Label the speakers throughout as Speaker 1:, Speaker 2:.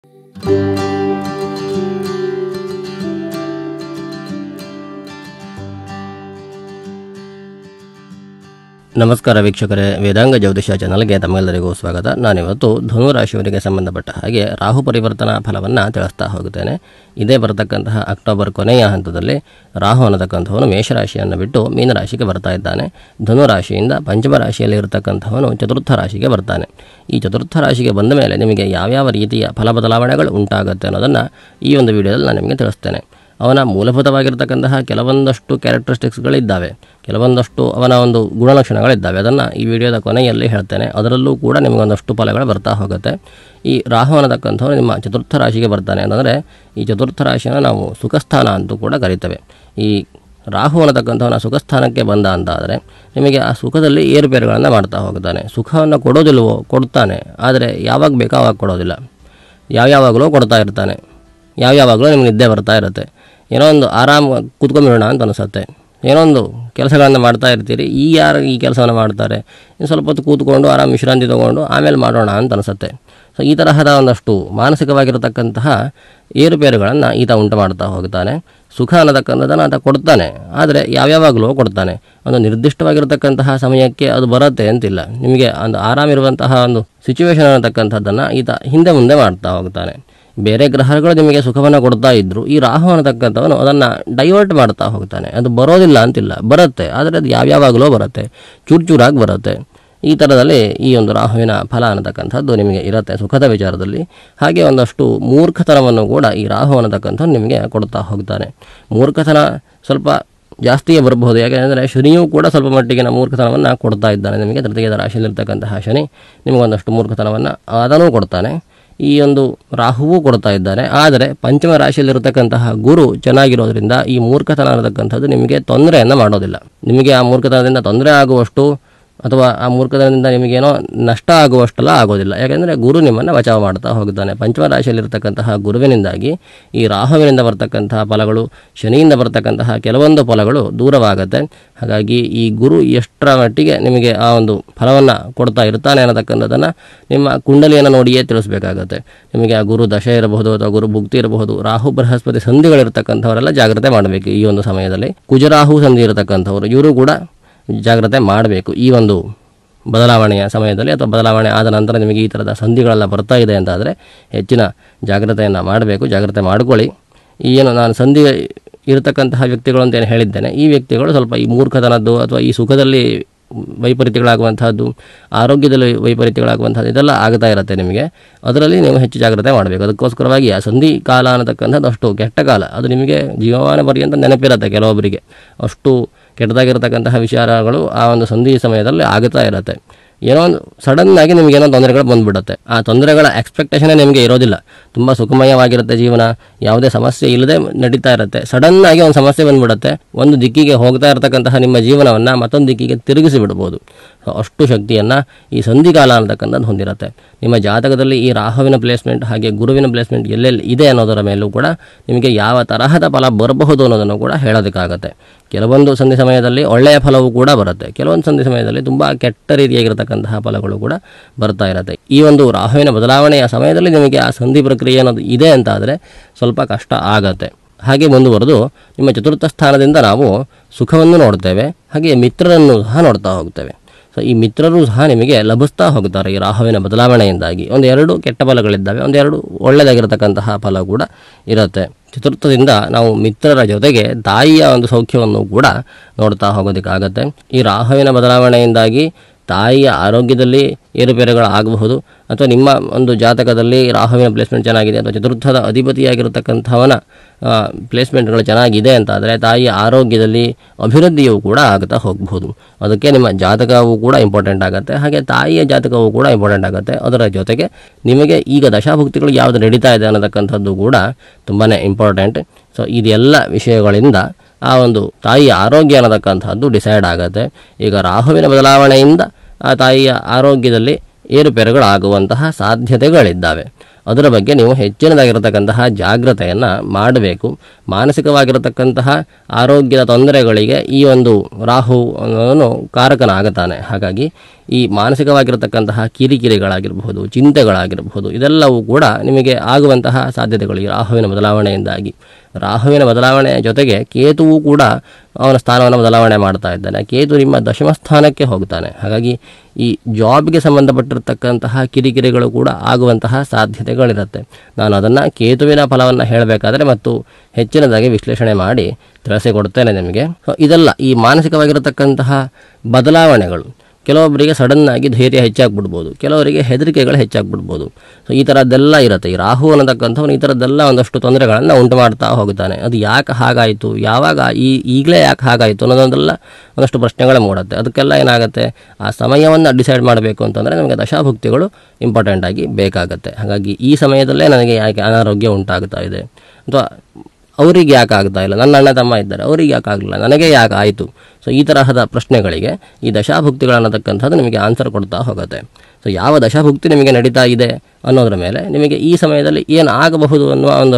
Speaker 1: ನಮಸ್ಕಾರ ವೀಕ್ಷಕರೇ, ವೇದಾಂಗ ಜ್ಯೋತಿಷ್ಯ ಚಾನಲ್ಗೆ ತಮ್ಮೆಲ್ಲರಿಗೂ ಸ್ವಾಗತ. ನಾನಿವತ್ತು ಧನು ರಾಶಿಯವರಿಗೆ ಸಂಬಂಧಪಟ್ಟ ಹಾಗೆ ರಾಹು ಪರಿವರ್ತನಾ ಫಲವನ್ನು ತಿಳಿಸ್ತಾ ಹೋಗುತ್ತೇನೆ. ಇದೇ ಬರತಕ್ಕಂತಹ ಅಕ್ಟೋಬರ್ ಕೊನೆಯ ಹಂತದಲ್ಲಿ ರಾಹು ಅನ್ನತಕ್ಕಂಥವನು ಮೇಷರಾಶಿಯನ್ನು ಬಿಟ್ಟು ಮೀನರಾಶಿಗೆ ಬರ್ತಾ ಇದ್ದಾನೆ. ಧನು ರಾಶಿಯಿಂದ ಪಂಚಮ ರಾಶಿಯಲ್ಲಿ ಇರತಕ್ಕಂಥವನು ಚತುರ್ಥ ರಾಶಿಗೆ ಬರ್ತಾನೆ. ಈ ಚತುರ್ಥ ರಾಶಿಗೆ ಬಂದ ಮೇಲೆ ನಿಮಗೆ ಯಾವ್ಯಾವ ರೀತಿಯ ಫಲ ಬದಲಾವಣೆಗಳು ಉಂಟಾಗುತ್ತೆ ಅನ್ನೋದನ್ನು ಈ ಒಂದು ವಿಡಿಯೋದಲ್ಲಿ ನಾನು ನಿಮಗೆ ತಿಳಿಸ್ತೇನೆ. ಅವನ ಮೂಲಭೂತವಾಗಿರ್ತಕ್ಕಂತಹ ಕೆಲವೊಂದಷ್ಟು ಕ್ಯಾರೆಕ್ಟರಿಸ್ಟಿಕ್ಸ್ಗಳಿದ್ದಾವೆ, ಕೆಲವೊಂದಷ್ಟು ಅವನ ಒಂದು ಗುಣಲಕ್ಷಣಗಳಿದ್ದಾವೆ. ಅದನ್ನು ಈ ವಿಡಿಯೋದ ಕೊನೆಯಲ್ಲಿ ಹೇಳ್ತೇನೆ. ಅದರಲ್ಲೂ ಕೂಡ ನಿಮಗೊಂದಷ್ಟು ಫಲಗಳು ಬರ್ತಾ ಹೋಗುತ್ತೆ. ಈ ರಾಹು ಅನ್ನತಕ್ಕಂಥವ್ರು ನಿಮ್ಮ ಚತುರ್ಥ ರಾಶಿಗೆ ಬರ್ತಾನೆ ಅಂತಂದರೆ ಈ ಚತುರ್ಥ ರಾಶಿಯನ್ನು ನಾವು ಸುಖಸ್ಥಾನ ಅಂತೂ ಕೂಡ ಕರಿತೇವೆ. ಈ ರಾಹು ಅನ್ನತಕ್ಕಂಥವನ ಸುಖಸ್ಥಾನಕ್ಕೆ ಬಂದ ಅಂತಾದರೆ ನಿಮಗೆ ಆ ಸುಖದಲ್ಲಿ ಏರುಪೇರುಗಳನ್ನು ಮಾಡ್ತಾ ಹೋಗ್ತಾನೆ. ಸುಖವನ್ನು ಕೊಡೋದಿಲ್ವೋ, ಕೊಡ್ತಾನೆ, ಆದರೆ ಯಾವಾಗ ಬೇಕೋ ಆವಾಗ ಕೊಡೋದಿಲ್ಲ. ಯಾವಾಗಲೂ ಕೊಡ್ತಾ ಇರ್ತಾನೆ. ಯಾವಾಗಲೂ ನಿಮ್ಗೆ ನಿದ್ದೆ ಬರ್ತಾ ಇರುತ್ತೆ. ಏನೋ ಒಂದು ಆರಾಮ ಕೂತ್ಕೊಂಬಿಡೋಣ ಅಂತ ಅನಿಸುತ್ತೆ. ಏನೋ ಒಂದು ಕೆಲಸಗಳನ್ನು ಮಾಡ್ತಾ ಇರ್ತೀರಿ. ಯಾರು ಈ ಕೆಲಸವನ್ನು ಮಾಡ್ತಾರೆ, ಇನ್ನು ಸ್ವಲ್ಪ ಹೊತ್ತು ಕೂತ್ಕೊಂಡು ಆರಾಮ ವಿಶ್ರಾಂತಿ ತೊಗೊಂಡು ಆಮೇಲೆ ಮಾಡೋಣ ಅಂತ ಅನಿಸುತ್ತೆ. ಸೊ ಈ ತರಹದ ಒಂದಷ್ಟು ಮಾನಸಿಕವಾಗಿರತಕ್ಕಂತಹ ಏರುಪೇರುಗಳನ್ನು ಈತ ಉಂಟು ಮಾಡ್ತಾ ಹೋಗ್ತಾನೆ. ಸುಖ ಅನ್ನತಕ್ಕಂಥದ್ದನ್ನು ಆತ ಕೊಡ್ತಾನೆ, ಆದರೆ ಯಾವಾಗಲೂ ಕೊಡ್ತಾನೆ. ಒಂದು ನಿರ್ದಿಷ್ಟವಾಗಿರತಕ್ಕಂತಹ ಸಮಯಕ್ಕೆ ಅದು ಬರುತ್ತೆ ಅಂತಿಲ್ಲ. ನಿಮಗೆ ಒಂದು ಆರಾಮಿರುವಂತಹ ಒಂದು ಸಿಚುವೇಶನ್ ಅನ್ನತಕ್ಕಂಥದ್ದನ್ನು ಈತ ಹಿಂದೆ ಮುಂದೆ ಮಾಡ್ತಾ ಹೋಗ್ತಾನೆ. ಬೇರೆ ಗ್ರಹಗಳು ನಿಮಗೆ ಸುಖವನ್ನು ಕೊಡ್ತಾ ಇದ್ದರು, ಈ ರಾಹು ಅನ್ನತಕ್ಕಂಥವನು ಅದನ್ನು ಡೈವರ್ಟ್ ಮಾಡ್ತಾ ಹೋಗ್ತಾನೆ. ಅದು ಬರೋದಿಲ್ಲ ಅಂತಿಲ್ಲ, ಬರುತ್ತೆ, ಆದರೆ ಅದು ಯಾವಾಗಲೂ ಬರುತ್ತೆ, ಚೂರಾಗಿ ಬರುತ್ತೆ. ಈ ಥರದಲ್ಲಿ ಈ ಒಂದು ರಾಹುವಿನ ಫಲ ಅನ್ನತಕ್ಕಂಥದ್ದು ನಿಮಗೆ ಇರುತ್ತೆ ಸುಖದ ವಿಚಾರದಲ್ಲಿ. ಹಾಗೆ ಒಂದಷ್ಟು ಮೂರ್ಖತನವನ್ನು ಕೂಡ ಈ ರಾಹು ಅನ್ನತಕ್ಕಂಥದ್ದು ನಿಮಗೆ ಕೊಡ್ತಾ ಹೋಗ್ತಾನೆ. ಮೂರ್ಖತನ ಸ್ವಲ್ಪ ಜಾಸ್ತಿಯೇ ಬರಬಹುದು. ಯಾಕೆಂದರೆ ಶನಿಯೂ ಕೂಡ ಸ್ವಲ್ಪ ಮಟ್ಟಿಗಿನ ಮೂರ್ಖತನವನ್ನು ಕೊಡ್ತಾ ಇದ್ದಾನೆ ನಿಮಗೆ. ತೃತೀಯದ ರಾಶಿಯಲ್ಲಿರ್ತಕ್ಕಂತಹ ಶನಿ ನಿಮಗೊಂದಷ್ಟು ಮೂರ್ಖತನವನ್ನು ಅದನ್ನು ಕೊಡ್ತಾನೆ. ಈ ಒಂದು ರಾಹುವು ಕೊಡ್ತಾ ಇದ್ದಾನೆ. ಆದರೆ ಪಂಚಮ ರಾಶಿಯಲ್ಲಿರತಕ್ಕಂತಹ ಗುರು ಚೆನ್ನಾಗಿರೋದ್ರಿಂದ ಈ ಮೂರ್ಖತನ ಅನ್ನತಕ್ಕಂಥದ್ದು ನಿಮಗೆ ತೊಂದರೆಯನ್ನು ಮಾಡೋದಿಲ್ಲ. ನಿಮಗೆ ಆ ಮೂರ್ಖತನದಿಂದ ತೊಂದರೆ ಆಗುವಷ್ಟು ಅಥವಾ ಆ ಮೂರ್ಖತನದಿಂದ ನಿಮಗೇನೋ ನಷ್ಟ ಆಗುವಷ್ಟೆಲ್ಲ ಆಗೋದಿಲ್ಲ. ಯಾಕೆಂದರೆ ಗುರು ನಿಮ್ಮನ್ನು ಬಚಾವ ಮಾಡ್ತಾ ಹೋಗ್ತಾನೆ. ಪಂಚಮ ರಾಶಿಯಲ್ಲಿರ್ತಕ್ಕಂತಹ ಗುರುವಿನಿಂದಾಗಿ ಈ ರಾಹುವಿನಿಂದ ಬರ್ತಕ್ಕಂತಹ ಫಲಗಳು, ಶನಿಯಿಂದ ಬರ್ತಕ್ಕಂತಹ ಕೆಲವೊಂದು ಫಲಗಳು ದೂರವಾಗುತ್ತೆ. ಹಾಗಾಗಿ ಈ ಗುರು ಎಷ್ಟರ ಮಟ್ಟಿಗೆ ನಿಮಗೆ ಆ ಒಂದು ಫಲವನ್ನು ಕೊಡ್ತಾ ಇರ್ತಾನೆ ಅನ್ನತಕ್ಕಂಥದ್ದನ್ನು ನಿಮ್ಮ ಕುಂಡಲಿಯನ್ನು ನೋಡಿಯೇ ತಿಳಿಸ್ಬೇಕಾಗತ್ತೆ. ನಿಮಗೆ ಆ ಗುರು ದಶೆ ಇರಬಹುದು ಅಥವಾ ಗುರು ಭುಕ್ತಿ ಇರಬಹುದು. ರಾಹು ಬೃಹಸ್ಪತಿ ಸಂಧಿಗಳಿರ್ತಕ್ಕಂಥವರೆಲ್ಲ ಜಾಗ್ರತೆ ಮಾಡಬೇಕು. ಈ ಒಂದು ಸಮಯದಲ್ಲಿ ಕುಜರಾಹು ಸಂಧಿ ಇರತಕ್ಕಂಥವ್ರು ಇವರು ಕೂಡ ಜಾಗ್ರತೆ ಮಾಡಬೇಕು. ಈ ಒಂದು ಬದಲಾವಣೆಯ ಸಮಯದಲ್ಲಿ ಅಥವಾ ಬದಲಾವಣೆ ಆದ ನಂತರ ನಿಮಗೆ ಈ ಥರದ ಸಂಧಿಗಳೆಲ್ಲ ಬರ್ತಾ ಇದೆ ಅಂತಾದರೆ ಹೆಚ್ಚಿನ ಜಾಗ್ರತೆಯನ್ನು ಮಾಡಬೇಕು. ಜಾಗ್ರತೆ ಮಾಡಿಕೊಳ್ಳಿ. ಏನು ನಾನು ಸಂಧಿ ಇರತಕ್ಕಂತಹ ವ್ಯಕ್ತಿಗಳು ಅಂತೇನು ಹೇಳಿದ್ದೇನೆ, ಈ ವ್ಯಕ್ತಿಗಳು ಸ್ವಲ್ಪ ಈ ಮೂರ್ಖತನದ್ದು ಅಥವಾ ಈ ಸುಖದಲ್ಲಿ ವೈಪರೀತ್ಯಗಳಾಗುವಂಥದ್ದು, ಆರೋಗ್ಯದಲ್ಲಿ ವೈಪರೀತ್ಯಗಳಾಗುವಂಥದ್ದು ಇದೆಲ್ಲ ಆಗ್ತಾ ಇರುತ್ತೆ ನಿಮಗೆ. ಅದರಲ್ಲಿ ನೀವು ಹೆಚ್ಚು ಜಾಗ್ರತೆ ಮಾಡಬೇಕು. ಅದಕ್ಕೋಸ್ಕರವಾಗಿ ಆ ಸಂಧಿ ಕಾಲ ಅನ್ನತಕ್ಕಂಥದ್ದು ಅಷ್ಟು ಕೆಟ್ಟ ಕಾಲ. ಅದು ನಿಮಗೆ ಜೀವಮಾನ ಪರ್ಯಂತ ನೆನಪಿರುತ್ತೆ. ಕೆಲವೊಬ್ಬರಿಗೆ ಅಷ್ಟು ಕೆಟ್ಟದಾಗಿರ್ತಕ್ಕಂತಹ ವಿಚಾರಗಳು ಆ ಒಂದು ಸಂಧಿ ಸಮಯದಲ್ಲಿ ಆಗುತ್ತಾ ಇರುತ್ತೆ. ಏನೋ ಒಂದು ಸಡನ್ನಾಗಿ ನಿಮಗೇನೋ ತೊಂದರೆಗಳು ಬಂದುಬಿಡುತ್ತೆ. ಆ ತೊಂದರೆಗಳ ಎಕ್ಸ್ಪೆಕ್ಟೇಷನೇ ನಿಮಗೆ ಇರೋದಿಲ್ಲ. ತುಂಬ ಸುಖಮಯವಾಗಿರುತ್ತೆ ಜೀವನ, ಯಾವುದೇ ಸಮಸ್ಯೆ ಇಲ್ಲದೆ ನಡೀತಾ ಇರುತ್ತೆ. ಸಡನ್ನಾಗಿ ಒಂದು ಸಮಸ್ಯೆ ಬಂದುಬಿಡುತ್ತೆ. ಒಂದು ದಿಕ್ಕಿಗೆ ಹೋಗ್ತಾ ಇರತಕ್ಕಂತಹ ನಿಮ್ಮ ಜೀವನವನ್ನು ಮತ್ತೊಂದು ದಿಕ್ಕಿಗೆ ತಿರುಗಿಸಿ ಬಿಡ್ಬೋದು. ಅಷ್ಟು ಶಕ್ತಿಯನ್ನು ಈ ಸಂಧಿಕಾಲ ಅನ್ನತಕ್ಕಂಥದ್ದು ಹೊಂದಿರುತ್ತೆ. ನಿಮ್ಮ ಜಾತಕದಲ್ಲಿ ಈ ರಾಹುವಿನ ಪ್ಲೇಸ್ಮೆಂಟ್ ಹಾಗೆ ಗುರುವಿನ ಪ್ಲೇಸ್ಮೆಂಟ್ ಎಲ್ಲೆಲ್ಲಿ ಇದೆ ಅನ್ನೋದರ ಮೇಲೂ ಕೂಡ ನಿಮಗೆ ಯಾವ ತರಹದ ಫಲ ಬರಬಹುದು ಅನ್ನೋದನ್ನು ಕೂಡ ಹೇಳೋದಕ್ಕಾಗತ್ತೆ. ಕೆಲವೊಂದು ಸಂಧಿ ಸಮಯದಲ್ಲಿ ಒಳ್ಳೆಯ ಫಲವೂ ಕೂಡ ಬರುತ್ತೆ. ಕೆಲವೊಂದು ಸಂಧಿ ಸಮಯದಲ್ಲಿ ತುಂಬ ಕೆಟ್ಟ ರೀತಿಯಾಗಿರತಕ್ಕಂತಹ ಫಲಗಳು ಕೂಡ ಬರ್ತಾ ಇರುತ್ತೆ. ಈ ಒಂದು ರಾಹುವಿನ ಬದಲಾವಣೆಯ ಸಮಯದಲ್ಲಿ ನಿಮಗೆ ಆ ಸಂಧಿ ಪ್ರಕ್ರಿಯೆ ಅನ್ನೋದು ಇದೆ ಅಂತಾದರೆ ಸ್ವಲ್ಪ ಕಷ್ಟ ಆಗತ್ತೆ. ಹಾಗೆ ಮುಂದುವರೆದು ನಿಮ್ಮ ಚತುರ್ಥ ಸ್ಥಾನದಿಂದ ನಾವು ಸುಖವನ್ನು ನೋಡ್ತೇವೆ, ಹಾಗೆ ಮಿತ್ರರನ್ನು ಸಹ ನೋಡ್ತಾ ಹೋಗ್ತೇವೆ. ಸೊ ಈ ಮಿತ್ರರು ಸಹ ನಿಮಗೆ ಲಭಿಸ್ತಾ ಹೋಗ್ತಾರೆ ಈ ರಾಹುವಿನ ಬದಲಾವಣೆಯಿಂದಾಗಿ. ಒಂದೆರಡು ಕೆಟ್ಟ ಫಲಗಳಿದ್ದಾವೆ, ಒಂದೆರಡು ಒಳ್ಳೆಯದಾಗಿರತಕ್ಕಂತಹ ಫಲ ಕೂಡ ಇರುತ್ತೆ. ಚತುರ್ಥದಿಂದ ನಾವು ಮಿತ್ರರ ಜೊತೆಗೆ ತಾಯಿಯ ಒಂದು ಸೌಖ್ಯವನ್ನು ಕೂಡ ನೋಡ್ತಾ ಹೋಗೋದಕ್ಕಾಗತ್ತೆ. ಈ ರಾಹುವಿನ ಬದಲಾವಣೆಯಿಂದಾಗಿ ತಾಯಿಯ ಆರೋಗ್ಯದಲ್ಲಿ ಏರುಪೇರುಗಳು ಆಗಬಹುದು. ಅಥವಾ ನಿಮ್ಮ ಒಂದು ಜಾತಕದಲ್ಲಿ ರಾಹುವಿನ ಪ್ಲೇಸ್ಮೆಂಟ್ ಚೆನ್ನಾಗಿದೆ ಅಥವಾ ಚತುರ್ಥದ ಅಧಿಪತಿಯಾಗಿರತಕ್ಕಂಥವನ ಪ್ಲೇಸ್ಮೆಂಟ್ಗಳು ಚೆನ್ನಾಗಿದೆ ಅಂತಾದರೆ ತಾಯಿಯ ಆರೋಗ್ಯದಲ್ಲಿ ಅಭಿವೃದ್ಧಿಯೂ ಕೂಡ ಆಗ್ತಾ ಹೋಗಬಹುದು. ಅದಕ್ಕೆ ನಿಮ್ಮ ಜಾತಕವೂ ಕೂಡ ಇಂಪಾರ್ಟೆಂಟ್ ಆಗುತ್ತೆ, ಹಾಗೆ ತಾಯಿಯ ಜಾತಕವೂ ಕೂಡ ಇಂಪಾರ್ಟೆಂಟ್ ಆಗುತ್ತೆ. ಅದರ ಜೊತೆಗೆ ನಿಮಗೆ ಈಗ ದಶಾಭುಕ್ತಿಗಳು ಯಾವುದು ನಡೀತಾ ಇದೆ ಅನ್ನತಕ್ಕಂಥದ್ದು ಕೂಡ ತುಂಬಾ ಇಂಪಾರ್ಟೆಂಟ್. ಸೊ ಇದೆಲ್ಲ ವಿಷಯಗಳಿಂದ ಆ ಒಂದು ತಾಯಿಯ ಆರೋಗ್ಯ ಅನ್ನತಕ್ಕಂಥದ್ದು ಡಿಸೈಡ್ ಆಗುತ್ತೆ. ಈಗ ರಾಹುವಿನ ಬದಲಾವಣೆಯಿಂದ ಆ ತಾಯಿಯ ಆರೋಗ್ಯದಲ್ಲಿ ಏರುಪೇರುಗಳಾಗುವಂತಹ ಸಾಧ್ಯತೆಗಳಿದ್ದಾವೆ. ಅದರ ಬಗ್ಗೆ ನೀವು ಹೆಚ್ಚಿನದಾಗಿರತಕ್ಕಂತಹ ಜಾಗ್ರತೆಯನ್ನು ಮಾಡಬೇಕು. ಮಾನಸಿಕವಾಗಿರತಕ್ಕಂತಹ ಆರೋಗ್ಯದ ತೊಂದರೆಗಳಿಗೆ ಈ ಒಂದು ರಾಹು ಕಾರಕನಾಗುತ್ತಾನೆ. ಹಾಗಾಗಿ ಈ ಮಾನಸಿಕವಾಗಿರತಕ್ಕಂತಹ ಕಿರಿಕಿರಿಗಳಾಗಿರಬಹುದು, ಚಿಂತೆಗಳಾಗಿರಬಹುದು, ಇದೆಲ್ಲವೂ ಕೂಡ ನಿಮಗೆ ಆಗುವಂತಹ ಸಾಧ್ಯತೆಗಳು ಈ ರಾಹುವಿನ ಬದಲಾವಣೆಯಿಂದಾಗಿ. ರಾಹುವಿನ ಬದಲಾವಣೆಯ ಜೊತೆಗೆ ಕೇತುವು ಕೂಡ ಅವನ ಸ್ಥಾನವನ್ನು ಬದಲಾವಣೆ ಮಾಡ್ತಾ ಇದ್ದಾನೆ. ಕೇತು ನಿಮ್ಮ ದಶಮ ಸ್ಥಾನಕ್ಕೆ ಹೋಗ್ತಾನೆ. ಹಾಗಾಗಿ ಈ ಜಾಬ್ಗೆ ಸಂಬಂಧಪಟ್ಟಿರತಕ್ಕಂತಹ ಕಿರಿಕಿರಿಗಳು ಕೂಡ ಆಗುವಂತಹ ಸಾಧ್ಯತೆಗಳಿರುತ್ತೆ. ನಾನು ಅದನ್ನು ಕೇತುವಿನ ಫಲವನ್ನು ಹೇಳಬೇಕಾದ್ರೆ ಮತ್ತು ಹೆಚ್ಚಿನದಾಗಿ ವಿಶ್ಲೇಷಣೆ ಮಾಡಿ ತಿಳಿಸಿಕೊಡ್ತೇನೆ ನಿಮಗೆ. ಇದೆಲ್ಲ ಈ ಮಾನಸಿಕವಾಗಿರತಕ್ಕಂತಹ ಬದಲಾವಣೆಗಳು ಕೆಲವೊಬ್ಬರಿಗೆ ಸಡನ್ನಾಗಿ ಧೈರ್ಯ ಹೆಚ್ಚಾಗ್ಬಿಡ್ಬೋದು, ಕೆಲವರಿಗೆ ಹೆದರಿಕೆಗಳು ಹೆಚ್ಚಾಗ್ಬಿಡ್ಬೋದು. ಸೊ ಈ ಥರದ್ದೆಲ್ಲ ಇರುತ್ತೆ. ಈ ರಾಹು ಅನ್ನತಕ್ಕಂಥವ್ನು ಈ ಥರದ್ದೆಲ್ಲ ಒಂದಷ್ಟು ತೊಂದರೆಗಳನ್ನು ಉಂಟು ಮಾಡ್ತಾ ಹೋಗ್ತಾನೆ. ಅದು ಯಾಕೆ ಹಾಗಾಯಿತು, ಯಾವಾಗ ಈಗಲೇ ಯಾಕೆ ಹಾಗಾಯಿತು ಅನ್ನೋದೊಂದೆಲ್ಲ ಒಂದಷ್ಟು ಪ್ರಶ್ನೆಗಳೇ ಮೂಡುತ್ತೆ. ಅದಕ್ಕೆಲ್ಲ ಏನಾಗುತ್ತೆ, ಆ ಸಮಯವನ್ನು ಡಿಸೈಡ್ ಮಾಡಬೇಕು ಅಂತಂದರೆ ನಮಗೆ ದಶಾಭುಕ್ತಿಗಳು ಇಂಪಾರ್ಟೆಂಟಾಗಿ ಬೇಕಾಗುತ್ತೆ. ಹಾಗಾಗಿ ಈ ಸಮಯದಲ್ಲೇ ನನಗೆ ಯಾಕೆ ಅನಾರೋಗ್ಯ ಉಂಟಾಗ್ತಾ ಇದೆ, ಅಥವಾ ಅವರಿಗೆ ಯಾಕೆ ಆಗ್ತಾ ಇಲ್ಲ, ನನ್ನ ಅಣ್ಣ ತಮ್ಮ ಇದ್ದಾರೆ ಅವರಿಗೆ ಯಾಕೆ ಆಗಲಿಲ್ಲ, ನನಗೆ ಯಾಕೆ ಆಯಿತು. ಸೊ ಈ ತರಹದ ಪ್ರಶ್ನೆಗಳಿಗೆ ಈ ದಶಾಭುಕ್ತಿಗಳನ್ನತಕ್ಕಂಥದ್ದು ನಿಮಗೆ ಆನ್ಸರ್ ಕೊಡ್ತಾ ಹೋಗುತ್ತೆ. ಸೊ ಯಾವ ದಶಾಭುಕ್ತಿ ನಿಮಗೆ ನಡೀತಾ ಇದೆ ಅನ್ನೋದ್ರ ಮೇಲೆ ನಿಮಗೆ ಈ ಸಮಯದಲ್ಲಿ ಏನು ಆಗಬಹುದು ಅನ್ನುವ ಒಂದು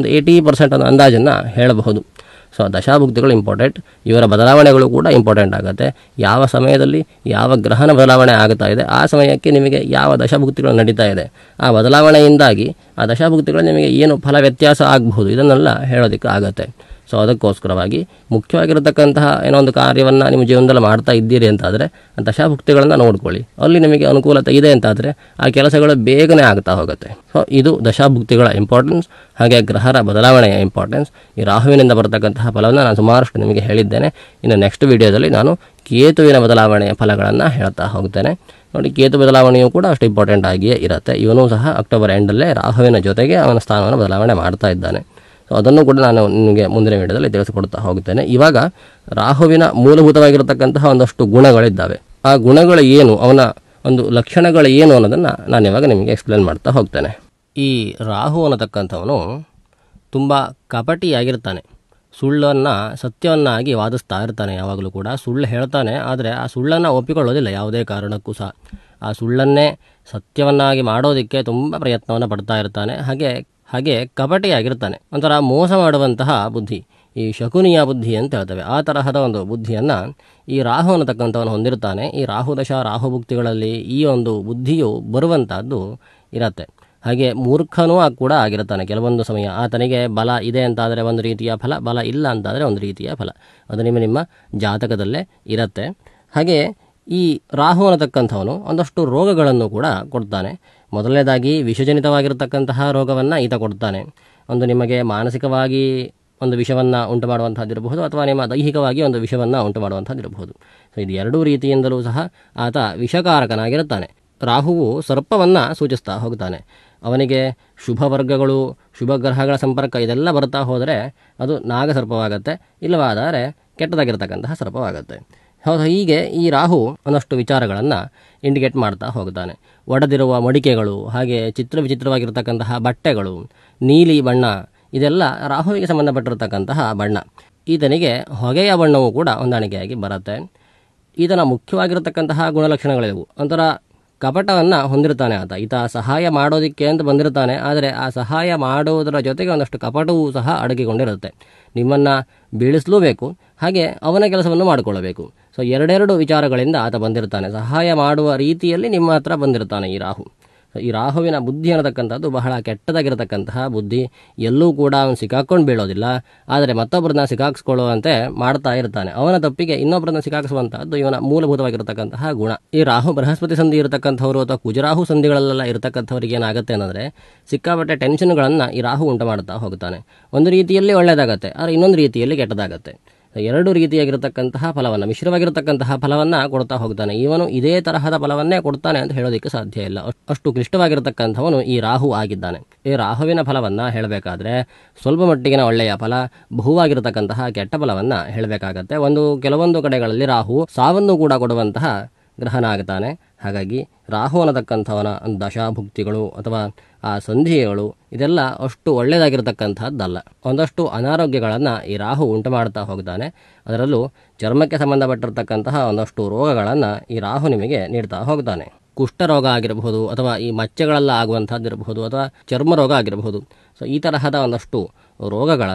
Speaker 1: 80% ಅನ್ನೋ ಅಂದಾಜನ್ನು ಹೇಳಬಹುದು. ಸೊ ದಶಾಭುಕ್ತಿಗಳು ಇಂಪಾರ್ಟೆಂಟ್, ಇವರ ಬದಲಾವಣೆಗಳು ಕೂಡ ಇಂಪಾರ್ಟೆಂಟ್ ಆಗುತ್ತೆ. ಯಾವ ಸಮಯದಲ್ಲಿ ಯಾವ ಗ್ರಹಣ ಬದಲಾವಣೆ ಆಗುತ್ತಾ ಇದೆ, ಆ ಸಮಯಕ್ಕೆ ನಿಮಗೆ ಯಾವ ದಶಾಭುಕ್ತಿಗಳು ನಡೀತಾ ಇದೆ, ಆ ಬದಲಾವಣೆಯಿಂದಾಗಿ ಆ ದಶಾಭುಕ್ತಿಗಳು ನಿಮಗೆ ಏನು ಫಲ ವ್ಯತ್ಯಾಸ ಆಗಬಹುದು, ಇದನ್ನೆಲ್ಲ ಹೇಳೋದಕ್ಕೆ ಆಗುತ್ತೆ. ಸೊ ಅದಕ್ಕೋಸ್ಕರವಾಗಿ ಮುಖ್ಯವಾಗಿರತಕ್ಕಂತಹ ಏನೋ ಒಂದು ಕಾರ್ಯವನ್ನು ನಿಮ್ಮ ಜೀವನದಲ್ಲಿ ಮಾಡ್ತಾ ಇದ್ದೀರಿ ಅಂತಾದರೆ ದಶಾಭುಕ್ತಿಗಳನ್ನು ನೋಡ್ಕೊಳ್ಳಿ. ಅಲ್ಲಿ ನಿಮಗೆ ಅನುಕೂಲತೆ ಇದೆ ಅಂತಾದರೆ ಆ ಕೆಲಸಗಳು ಬೇಗನೆ ಆಗ್ತಾ ಹೋಗುತ್ತೆ. ಸೊ ಇದು ದಶಾಭುಕ್ತಿಗಳ ಇಂಪಾರ್ಟೆನ್ಸ್, ಹಾಗೆ ಗ್ರಹರ ಬದಲಾವಣೆಯ ಇಂಪಾರ್ಟೆನ್ಸ್. ಈ ರಾಹುವಿನಿಂದ ಬರತಕ್ಕಂತಹ ಫಲವನ್ನು ನಾನು ಸುಮಾರಷ್ಟು ನಿಮಗೆ ಹೇಳಿದ್ದೇನೆ. ಇನ್ನು ನೆಕ್ಸ್ಟ್ ವಿಡಿಯೋದಲ್ಲಿ ನಾನು ಕೇತುವಿನ ಬದಲಾವಣೆಯ ಫಲಗಳನ್ನು ಹೇಳ್ತಾ ಹೋಗ್ತೇನೆ. ನೋಡಿ, ಕೇತು ಬದಲಾವಣೆಯೂ ಕೂಡ ಅಷ್ಟು ಇಂಪಾರ್ಟೆಂಟ್ ಆಗಿಯೇ ಇರುತ್ತೆ. ಇವನು ಸಹ ಅಕ್ಟೋಬರ್ ಎಂಡಲ್ಲೇ ರಾಹುವಿನ ಜೊತೆಗೆ ಅವನ ಸ್ಥಾನವನ್ನು ಬದಲಾವಣೆ ಮಾಡ್ತಾ ಇದ್ದಾನೆ. ಸೊ ಅದನ್ನು ಕೂಡ ನಾನು ನಿಮಗೆ ಮುಂದಿನ ವಿಡಿಯೋದಲ್ಲಿ ತಿಳಿಸಿಕೊಡ್ತಾ ಹೋಗ್ತೇನೆ. ಇವಾಗ ರಾಹುವಿನ ಮೂಲಭೂತವಾಗಿರತಕ್ಕಂತಹ ಒಂದಷ್ಟು ಗುಣಗಳಿದ್ದಾವೆ. ಆ ಗುಣಗಳು ಏನು, ಅವನ ಒಂದು ಲಕ್ಷಣಗಳು ಏನು ಅನ್ನೋದನ್ನು ನಾನು ಇವಾಗ ನಿಮಗೆ ಎಕ್ಸ್ಪ್ಲೇನ್ ಮಾಡ್ತಾ ಹೋಗ್ತೇನೆ. ಈ ರಾಹು ಅನ್ನತಕ್ಕಂಥವನು ತುಂಬ ಕಪಟಿಯಾಗಿರ್ತಾನೆ. ಸುಳ್ಳನ್ನು ಸತ್ಯವನ್ನಾಗಿ ವಾದಿಸ್ತಾ ಇರ್ತಾನೆ. ಯಾವಾಗಲೂ ಕೂಡ ಸುಳ್ಳು ಹೇಳ್ತಾನೆ, ಆದರೆ ಆ ಸುಳ್ಳನ್ನು ಒಪ್ಪಿಕೊಳ್ಳೋದಿಲ್ಲ ಯಾವುದೇ ಕಾರಣಕ್ಕೂ ಸಹ. ಆ ಸುಳ್ಳನ್ನೇ ಸತ್ಯವನ್ನಾಗಿ ಮಾಡೋದಕ್ಕೆ ತುಂಬ ಪ್ರಯತ್ನವನ್ನು ಪಡ್ತಾ ಇರ್ತಾನೆ. ಹಾಗೆ ಕಪಟಿಯಾಗಿರ್ತಾನೆ. ಒಂಥರ ಮೋಸ ಮಾಡುವಂತಹ ಬುದ್ಧಿ, ಈ ಶಕುನಿಯ ಬುದ್ಧಿ ಅಂತ ಹೇಳ್ತೇವೆ, ಆ ತರಹದ ಒಂದು ಬುದ್ಧಿಯನ್ನು ಈ ರಾಹು ಅನ್ನತಕ್ಕಂಥವನು ಹೊಂದಿರ್ತಾನೆ. ಈ ರಾಹುದಶ ರಾಹುಭುಕ್ತಿಗಳಲ್ಲಿ ಈ ಒಂದು ಬುದ್ಧಿಯು ಬರುವಂಥದ್ದು ಇರತ್ತೆ. ಹಾಗೆ ಮೂರ್ಖನೂ ಕೂಡ ಆಗಿರ್ತಾನೆ ಕೆಲವೊಂದು ಸಮಯ. ಆತನಿಗೆ ಬಲ ಇದೆ ಅಂತಾದರೆ ಒಂದು ರೀತಿಯ ಫಲ, ಬಲ ಇಲ್ಲ ಅಂತಾದರೆ ಒಂದು ರೀತಿಯ ಫಲ. ಅದು ನಿಮ್ಮ ಜಾತಕದಲ್ಲೇ ಇರುತ್ತೆ. ಹಾಗೆ ಈ ರಾಹು ಅನ್ನತಕ್ಕಂಥವನು ಒಂದಷ್ಟು ರೋಗಗಳನ್ನು ಕೂಡ ಕೊಡ್ತಾನೆ. ಮೊದಲನೇದಾಗಿ ವಿಷಜನಿತವಾಗಿರತಕ್ಕಂತಹ ರೋಗವನ್ನು ಈತ ಕೊಡ್ತಾನೆ. ಒಂದು ನಿಮಗೆ ಮಾನಸಿಕವಾಗಿ ಒಂದು ವಿಷವನ್ನು ಉಂಟು ಮಾಡುವಂಥದ್ದಿರಬಹುದು, ಅಥವಾ ನಿಮ್ಮ ದೈಹಿಕವಾಗಿ ಒಂದು ವಿಷವನ್ನು ಉಂಟು ಮಾಡುವಂಥದ್ದಿರಬಹುದು. ಸೊ ಇದು ಎರಡೂ ರೀತಿಯಿಂದಲೂ ಸಹ ಆತ ವಿಷಕಾರಕನಾಗಿರುತ್ತಾನೆ. ರಾಹುವು ಸರ್ಪವನ್ನು ಸೂಚಿಸ್ತಾ ಹೋಗ್ತಾನೆ. ಅವನಿಗೆ ಶುಭ ವರ್ಗಗಳು, ಶುಭ ಗ್ರಹಗಳ ಸಂಪರ್ಕ ಇದೆಲ್ಲ ಬರ್ತಾ ಹೋದರೆ ಅದು ನಾಗಸರ್ಪವಾಗತ್ತೆ, ಇಲ್ಲವಾದರೆ ಕೆಟ್ಟದಾಗಿರ್ತಕ್ಕಂತಹ ಸರ್ಪವಾಗತ್ತೆ. ಹೌದು, ಹೀಗೆ ಈ ರಾಹು ಒಂದಷ್ಟು ವಿಚಾರಗಳನ್ನು ಇಂಡಿಕೇಟ್ ಮಾಡ್ತಾ ಹೋಗ್ತಾನೆ. ಒಡೆದಿರುವ ಮಡಿಕೆಗಳು, ಹಾಗೆ ವಿಚಿತ್ರವಾಗಿರ್ತಕ್ಕಂತಹ ಬಟ್ಟೆಗಳು, ನೀಲಿ ಬಣ್ಣ, ಇದೆಲ್ಲ ರಾಹುವಿಗೆ ಸಂಬಂಧಪಟ್ಟಿರತಕ್ಕಂತಹ ಬಣ್ಣ. ಈತನಿಗೆ ಹೊಗೆಯ ಬಣ್ಣವೂ ಕೂಡ ಹೊಂದಾಣಿಕೆಯಾಗಿ ಬರುತ್ತೆ. ಈತನ ಮುಖ್ಯವಾಗಿರತಕ್ಕಂತಹ ಗುಣಲಕ್ಷಣಗಳಿವು. ಒಂಥರ ಕಪಟವನ್ನು ಹೊಂದಿರ್ತಾನೆ ಈತ ಸಹಾಯ ಮಾಡೋದಕ್ಕೆ ಅಂತ ಬಂದಿರ್ತಾನೆ, ಆದರೆ ಆ ಸಹಾಯ ಮಾಡೋದರ ಜೊತೆಗೆ ಒಂದಷ್ಟು ಕಪಟವೂ ಸಹ ಅಡಗಿಕೊಂಡಿರುತ್ತೆ. ನಿಮ್ಮನ್ನು ಬೀಳಿಸಲೂಬೇಕು, ಹಾಗೆ ಅವನ ಕೆಲಸವನ್ನು ಮಾಡಿಕೊಳ್ಳಬೇಕು. ಸೊ ಎರಡೆರಡು ವಿಚಾರಗಳಿಂದ ಆತ ಬಂದಿರ್ತಾನೆ. ಸಹಾಯ ಮಾಡುವ ರೀತಿಯಲ್ಲಿ ನಿಮ್ಮ ಹತ್ರ ಬಂದಿರ್ತಾನೆ ಈ ರಾಹು. ಈ ರಾಹುವಿನ ಬುದ್ಧಿ ಅನ್ನತಕ್ಕಂಥದ್ದು ಬಹಳ ಕೆಟ್ಟದಾಗಿರತಕ್ಕಂತಹ ಬುದ್ಧಿ. ಎಲ್ಲೂ ಕೂಡ ಅವನು ಸಿಕ್ಕಾಕೊಂಡು ಬೀಳೋದಿಲ್ಲ, ಆದರೆ ಮತ್ತೊಬ್ಬರನ್ನ ಸಿಕ್ಕಾಕ್ಸ್ಕೊಳ್ಳುವಂತೆ ಮಾಡ್ತಾ ಇರ್ತಾನೆ. ಅವನ ತಪ್ಪಿಗೆ ಇನ್ನೊಬ್ಬರನ್ನ ಸಿಕ್ಕಾಕಿಸುವಂತಹದ್ದು ಇವನ ಮೂಲಭೂತವಾಗಿರತಕ್ಕಂತಹ ಗುಣ. ಈ ರಾಹು ಬೃಹಸ್ಪತಿ ಸಂಧಿ ಇರತಕ್ಕಂಥವ್ರು ಅಥವಾ ಕುಜರಾಹು ಸಂಧಿಗಳಲ್ಲೆಲ್ಲ ಇರತಕ್ಕಂಥವ್ರಿಗೆ ಏನಾಗುತ್ತೆ ಅನ್ನೋದ್ರೆ ಸಿಕ್ಕಾಪಟ್ಟೆ ಟೆನ್ಷನ್ಗಳನ್ನು ಈ ರಾಹು ಉಂಟು ಮಾಡ್ತಾ ಹೋಗ್ತಾನೆ. ಒಂದು ರೀತಿಯಲ್ಲಿ ಒಳ್ಳೆಯದಾಗತ್ತೆ, ಆದರೆ ಇನ್ನೊಂದು ರೀತಿಯಲ್ಲಿ ಕೆಟ್ಟದಾಗತ್ತೆ. ಎರಡು ರೀತಿಯಾಗಿರತಕ್ಕಂತಹ ಫಲವನ್ನು, ಮಿಶ್ರವಾಗಿರತಕ್ಕಂತಹ ಫಲವನ್ನು ಕೊಡ್ತಾ ಹೋಗ್ತಾನೆ. ಇವನು ಇದೇ ತರಹದ ಫಲವನ್ನೇ ಕೊಡ್ತಾನೆ ಅಂತ ಹೇಳೋದಕ್ಕೆ ಸಾಧ್ಯ ಇಲ್ಲ. ಅಷ್ಟು ಕ್ಲಿಷ್ಟವಾಗಿರತಕ್ಕಂಥವನು ಈ ರಾಹು ಆಗಿದ್ದಾನೆ. ಈ ರಾಹುವಿನ ಫಲವನ್ನು ಹೇಳಬೇಕಾದ್ರೆ ಸ್ವಲ್ಪ ಮಟ್ಟಿಗಿನ ಒಳ್ಳೆಯ ಫಲ, ಬಹುವಾಗಿರತಕ್ಕಂತಹ ಕೆಟ್ಟ ಫಲವನ್ನು ಹೇಳಬೇಕಾಗತ್ತೆ. ಕೆಲವೊಂದು ಕಡೆಗಳಲ್ಲಿ ರಾಹು ಸಾವನ್ನು ಕೂಡ ಕೊಡುವಂತಹ ಗ್ರಹಣ ಆಗ್ತಾನೆ. ಹಾಗಾಗಿ ರಾಹು ಅನ್ನತಕ್ಕಂಥವನ ದಶಾಭುಕ್ತಿಗಳು ಅಥವಾ ಆ ಸಂಧಿಗಳು ಇದೆಲ್ಲ ಅಷ್ಟು ಒಳ್ಳೆಯದಾಗಿರ್ತಕ್ಕಂಥದ್ದಲ್ಲ. ಒಂದಷ್ಟು ಅನಾರೋಗ್ಯಗಳನ್ನು ಈ ರಾಹು ಉಂಟು ಮಾಡ್ತಾ ಹೋಗ್ತಾನೆ. ಅದರಲ್ಲೂ ಚರ್ಮಕ್ಕೆ ಸಂಬಂಧಪಟ್ಟಿರ್ತಕ್ಕಂತಹ ಒಂದಷ್ಟು ರೋಗಗಳನ್ನು ಈ ರಾಹು ನಿಮಗೆ ನೀಡ್ತಾ ಹೋಗ್ತಾನೆ. ಕುಷ್ಠರೋಗ ಆಗಿರಬಹುದು, ಅಥವಾ ಈ ಮಚ್ಚೆಗಳೆಲ್ಲ ಆಗುವಂಥದ್ದಿರಬಹುದು, ಅಥವಾ ಚರ್ಮ ರೋಗ ಆಗಿರಬಹುದು. ಸೊ ಈ ತರಹದ ಒಂದಷ್ಟು ರೋಗಗಳನ್ನು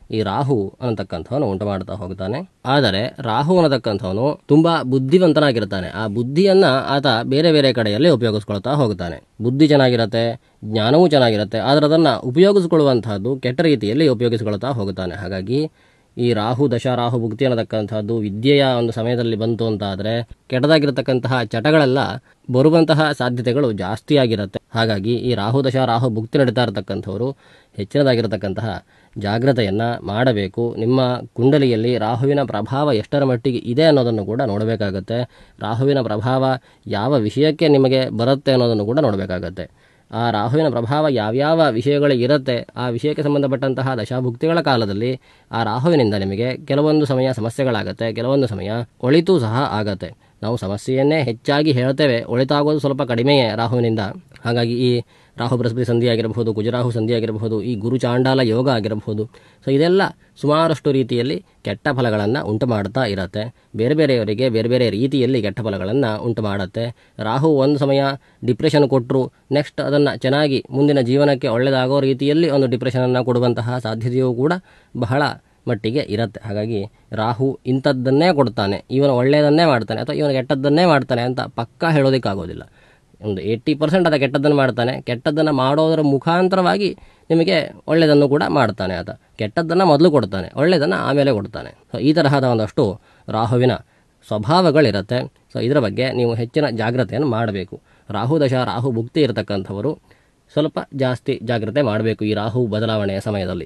Speaker 1: ಈ ರಾಹು ಅನ್ನತಕ್ಕಂಥವನು ಉಂಟು ಮಾಡ್ತಾ ಹೋಗ್ತಾನೆ. ಆದರೆ ರಾಹು ಅನ್ನತಕ್ಕಂಥವನು ತುಂಬಾ ಬುದ್ಧಿವಂತನಾಗಿರ್ತಾನೆ. ಆ ಬುದ್ಧಿಯನ್ನ ಆತ ಬೇರೆ ಬೇರೆ ಕಡೆಯಲ್ಲಿ ಉಪಯೋಗಿಸ್ಕೊಳ್ತಾ ಹೋಗ್ತಾನೆ. ಬುದ್ಧಿ ಚೆನ್ನಾಗಿರತ್ತೆ, ಜ್ಞಾನವೂ ಚೆನ್ನಾಗಿರುತ್ತೆ, ಆದರೆ ಅದನ್ನು ಉಪಯೋಗಿಸ್ಕೊಳ್ಳುವಂತಹದ್ದು ಕೆಟ್ಟ ರೀತಿಯಲ್ಲಿ ಉಪಯೋಗಿಸ್ಕೊಳ್ತಾ ಹೋಗ್ತಾನೆ. ಹಾಗಾಗಿ ಈ ರಾಹು ದಶ ರಾಹು ಭುಕ್ತಿ ಅನ್ನತಕ್ಕಂಥದ್ದು ವಿದ್ಯೆಯ ಒಂದು ಸಮಯದಲ್ಲಿ ಬಂತು ಅಂತಾದರೆ ಕೆಟ್ಟದಾಗಿರತಕ್ಕಂತಹ ಚಟಗಳೆಲ್ಲ ಬರುವಂತಹ ಸಾಧ್ಯತೆಗಳು ಜಾಸ್ತಿ ಆಗಿರುತ್ತೆ. ಹಾಗಾಗಿ ಈ ರಾಹು ದಶ ರಾಹು ಭುಕ್ತಿ ನಡೀತಾ ಇರತಕ್ಕಂಥವರು ಹೆಚ್ಚಿನದಾಗಿರತಕ್ಕಂತಹ ಜಾಗ್ರತೆಯನ್ನು ಮಾಡಬೇಕು. ನಿಮ್ಮ ಕುಂಡಲಿಯಲ್ಲಿ ರಾಹುವಿನ ಪ್ರಭಾವ ಎಷ್ಟರ ಮಟ್ಟಿಗೆ ಇದೆ ಅನ್ನೋದನ್ನು ಕೂಡ ನೋಡಬೇಕಾಗತ್ತೆ. ರಾಹುವಿನ ಪ್ರಭಾವ ಯಾವ ವಿಷಯಕ್ಕೆ ನಿಮಗೆ ಬರುತ್ತೆ ಅನ್ನೋದನ್ನು ಕೂಡ ನೋಡಬೇಕಾಗತ್ತೆ. ಆ ರಾಹುವಿನ ಪ್ರಭಾವ ಯಾವ್ಯಾವ ವಿಷಯಗಳಿಗಿರುತ್ತೆ, ಆ ವಿಷಯಕ್ಕೆ ಸಂಬಂಧಪಟ್ಟಂತಹ ದಶಾಭುಕ್ತಿಗಳ ಕಾಲದಲ್ಲಿ ಆ ರಾಹುವಿನಿಂದ ನಿಮಗೆ ಕೆಲವೊಂದು ಸಮಯ ಸಮಸ್ಯೆಗಳಾಗತ್ತೆ, ಕೆಲವೊಂದು ಸಮಯ ಒಳಿತು ಸಹ ಆಗತ್ತೆ. ನಾವು ಸಮಸ್ಯೆಯನ್ನೇ ಹೆಚ್ಚಾಗಿ ಹೇಳ್ತೇವೆ, ಒಳಿತಾಗೋದು ಸ್ವಲ್ಪ ಕಡಿಮೆಯೇ ರಾಹುವಿನಿಂದ. ಹಾಗಾಗಿ ಈ ರಾಹು ಬೃಹಸ್ಪತಿ ಸಂಧಿ ಆಗಿರಬಹುದು, ಕುಜರಾಹು ಸಂಧಿ ಆಗಿರಬಹುದು, ಈ ಗುರು ಚಾಂಡಾಲ ಯೋಗ ಆಗಿರಬಹುದು, ಸೊ ಇದೆಲ್ಲ ಸುಮಾರಷ್ಟು ರೀತಿಯಲ್ಲಿ ಕೆಟ್ಟ ಫಲಗಳನ್ನು ಉಂಟು ಮಾಡ್ತಾ ಇರತ್ತೆ. ಬೇರೆ ಬೇರೆಯವರಿಗೆ ಬೇರೆ ಬೇರೆ ರೀತಿಯಲ್ಲಿ ಕೆಟ್ಟ ಫಲಗಳನ್ನು ಉಂಟು ಮಾಡುತ್ತೆ. ರಾಹು ಒಂದು ಸಮಯ ಡಿಪ್ರೆಷನ್ ಕೊಟ್ಟರು, ನೆಕ್ಸ್ಟ್ ಅದನ್ನು ಚೆನ್ನಾಗಿ ಮುಂದಿನ ಜೀವನಕ್ಕೆ ಒಳ್ಳೆಯದಾಗೋ ರೀತಿಯಲ್ಲಿ ಒಂದು ಡಿಪ್ರೆಷನನ್ನು ಕೊಡುವಂತಹ ಸಾಧ್ಯತೆಯೂ ಕೂಡ ಬಹಳ ಮಟ್ಟಿಗೆ ಇರುತ್ತೆ. ಹಾಗಾಗಿ ರಾಹು ಇಂಥದ್ದನ್ನೇ ಕೊಡ್ತಾನೆ, ಇವನು ಒಳ್ಳೆಯದನ್ನೇ ಮಾಡ್ತಾನೆ ಅಥವಾ ಇವನು ಕೆಟ್ಟದ್ದನ್ನೇ ಮಾಡ್ತಾನೆ ಅಂತ ಪಕ್ಕಾ ಹೇಳೋದಕ್ಕಾಗೋದಿಲ್ಲ. ಒಂದು 80% ಅದ ಕೆಟ್ಟದ್ದನ್ನು ಮಾಡ್ತಾನೆ, ಕೆಟ್ಟದ್ದನ್ನು ಮಾಡೋದರ ಮುಖಾಂತರವಾಗಿ ನಿಮಗೆ ಒಳ್ಳೆಯದನ್ನು ಕೂಡ ಮಾಡ್ತಾನೆ. ಆತ ಕೆಟ್ಟದ್ದನ್ನು ಮೊದಲು ಕೊಡ್ತಾನೆ, ಒಳ್ಳೆಯದನ್ನು ಆಮೇಲೆ ಕೊಡ್ತಾನೆ. ಸೊ ಈ ತರಹದ ಒಂದಷ್ಟು ರಾಹುವಿನ ಸ್ವಭಾವಗಳಿರುತ್ತೆ. ಸೊ ಇದರ ಬಗ್ಗೆ ನೀವು ಹೆಚ್ಚಿನ ಜಾಗ್ರತೆಯನ್ನು ಮಾಡಬೇಕು. ರಾಹು ದಶ ರಾಹು ಭುಕ್ತಿ ಇರತಕ್ಕಂಥವರು ಸ್ವಲ್ಪ ಜಾಸ್ತಿ ಜಾಗ್ರತೆ ಮಾಡಬೇಕು ಈ ರಾಹು ಬದಲಾವಣೆಯ ಸಮಯದಲ್ಲಿ.